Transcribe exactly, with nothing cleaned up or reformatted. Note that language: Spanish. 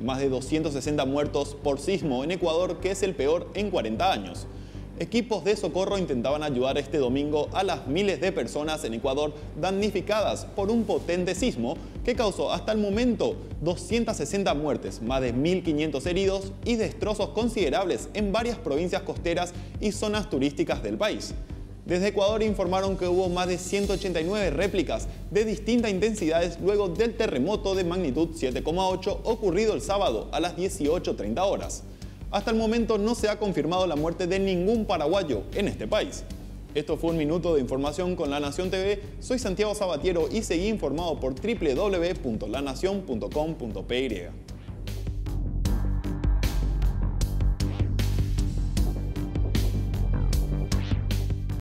más de doscientos sesenta muertos por sismo en Ecuador, que es el peor en cuarenta años. Equipos de socorro intentaban ayudar este domingo a las miles de personas en Ecuador damnificadas por un potente sismo que causó hasta el momento doscientas sesenta muertes, más de mil quinientos heridos y destrozos considerables en varias provincias costeras y zonas turísticas del país. Desde Ecuador informaron que hubo más de ciento ochenta y nueve réplicas de distintas intensidades luego del terremoto de magnitud siete coma ocho ocurrido el sábado a las dieciocho treinta horas. Hasta el momento no se ha confirmado la muerte de ningún paraguayo en este país. Esto fue un minuto de información con La Nación T V. Soy Santiago Sabatiero y seguí informado por doble u doble u doble u punto la nación punto com punto p y.